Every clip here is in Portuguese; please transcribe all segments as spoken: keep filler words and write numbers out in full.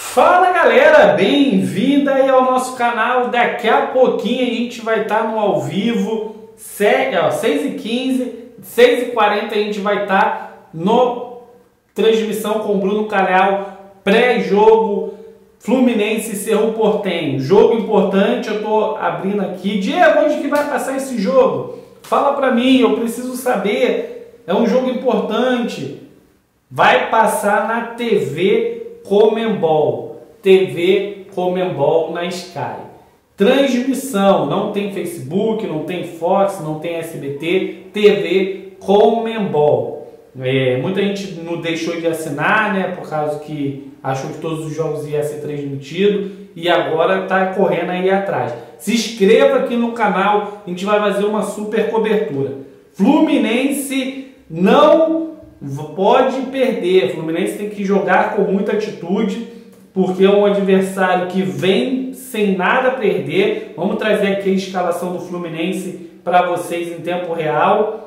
Fala galera, bem-vinda aí ao nosso canal. Daqui a pouquinho a gente vai estar no ao vivo, seis e quinze, seis e quarenta a gente vai estar no transmissão com o Bruno Calhau, pré-jogo Fluminense e Cerro Porteño. Jogo importante, eu tô abrindo aqui. Diego, onde que vai passar esse jogo? Fala pra mim, eu preciso saber. É um jogo importante. Vai passar na T V Comembol, T V Comembol na Sky. Transmissão, não tem Facebook, não tem Fox, não tem S B T, T V Comembol. É, muita gente não deixou de assinar, né, por causa que achou que todos os jogos iam ser transmitidos e agora está correndo aí atrás. Se inscreva aqui no canal, a gente vai fazer uma super cobertura. Fluminense não pode perder, Fluminense tem que jogar com muita atitude, porque é um adversário que vem sem nada a perder. Vamos trazer aqui a escalação do Fluminense para vocês em tempo real.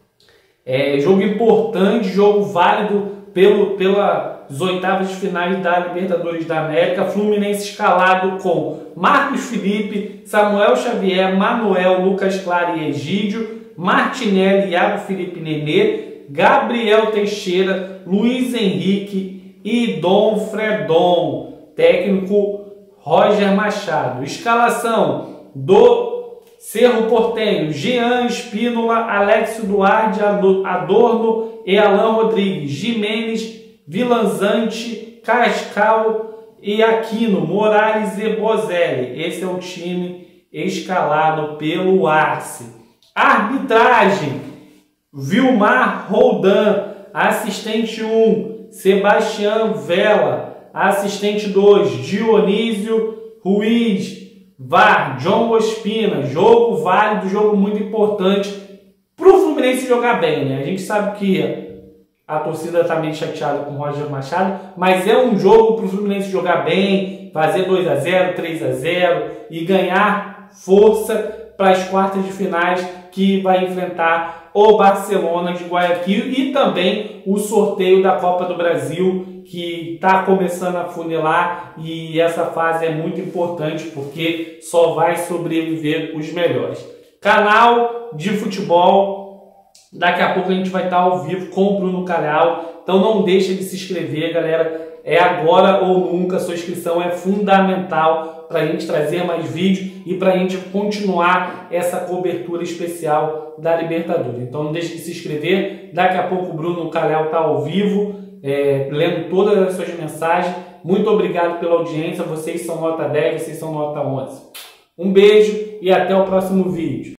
É jogo importante, jogo válido pelo, pelas oitavas de finais da Libertadores da América. Fluminense escalado com Marcos Felipe, Samuel Xavier, Manuel, Lucas Claro e Egídio, Martinelli, Iago Felipe Nenê, Gabriel Teixeira, Luiz Henrique e Dom Fredon. Técnico Roger Machado. Escalação do Cerro Porteño: Jean Espínola, Alexio Duarte, Adorno e Alan Rodrigues, Jimenez, Vilanzante, Cascal e Aquino, Morales e Bozelli. Esse é o time escalado pelo Arce. Arbitragem: Vilmar Roldan, assistente um, Sebastião Vela, assistente dois, Dionísio Ruiz, V A R, John Ospina. Jogo válido, jogo muito importante para o Fluminense jogar bem, né? A gente sabe que a torcida está meio chateada com o Roger Machado, mas é um jogo para o Fluminense jogar bem, fazer dois a zero, três a zero e ganhar força para as quartas de finais, que vai enfrentar o Barcelona de Guayaquil e também o sorteio da Copa do Brasil, que está começando a funilar, e essa fase é muito importante porque só vai sobreviver os melhores. Canal de futebol, daqui a pouco a gente vai estar ao vivo com o Bruno Calhau, então não deixe de se inscrever, galera. É agora ou nunca, sua inscrição é fundamental para a gente trazer mais vídeos e para a gente continuar essa cobertura especial da Libertadores. Então não deixe de se inscrever, daqui a pouco o Bruno Calhau está ao vivo, é, lendo todas as suas mensagens. Muito obrigado pela audiência, vocês são nota dez, vocês são nota onze. Um beijo e até o próximo vídeo.